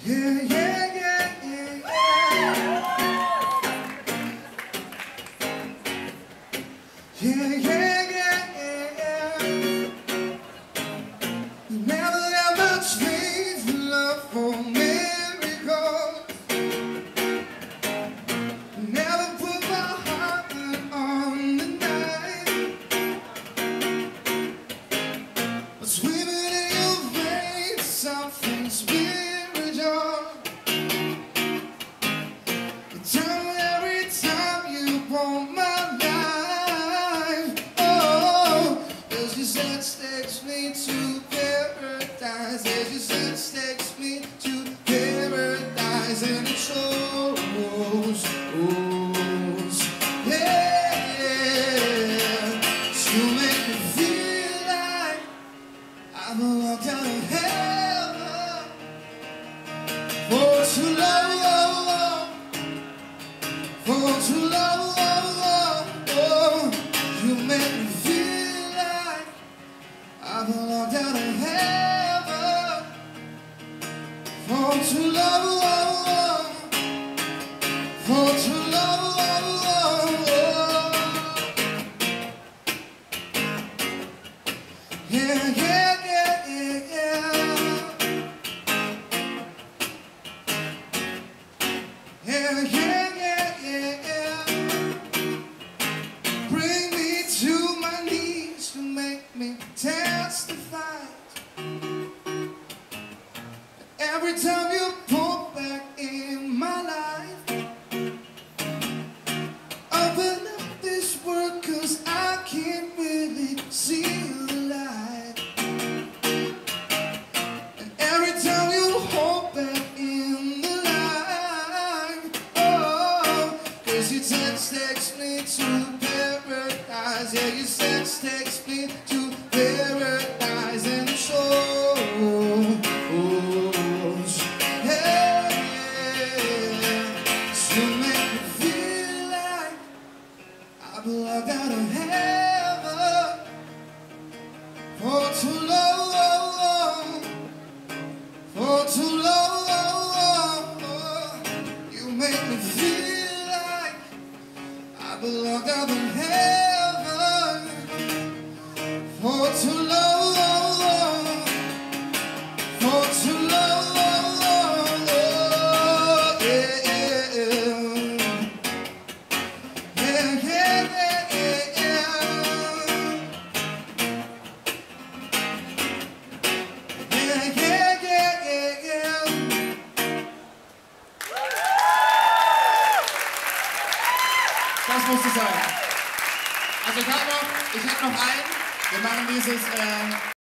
Yeah, yeah, yeah, yeah, yeah. Yeah, yeah, yeah, yeah, yeah. You never ever trade your love for miracles. You never put my heart on the knife. But swimming in your veins, something spiritual. You tell me every time you want my life. Oh, as your sense takes me to paradise. As your sense takes me to paradise. And it shows, yeah. So make me feel like I'm locked out of heaven for too long, for too long. You make me feel like I've been locked out of heaven for too long, for too long. Yeah, yeah, yeah, yeah, yeah. Yeah, yeah, yeah, yeah, yeah. Bring me to my knees to make me testify. Every time you pull back in my life, open up this world, 'cause I can't really see the light. And every time you hold back in the light, oh, 'cause your touch takes me to paradise. Yeah, your sense takes me to paradise. And it shows, yeah, yeah. So make me feel like I've been locked out of heaven for too long, for too long. You make me feel like I've been locked out of heaven for too long, for too long. Yeah, yeah, yeah, yeah, yeah, yeah. Yeah, yeah, yeah, yeah, yeah. Das musste sein. Also ich hab noch einen. Wir machen dieses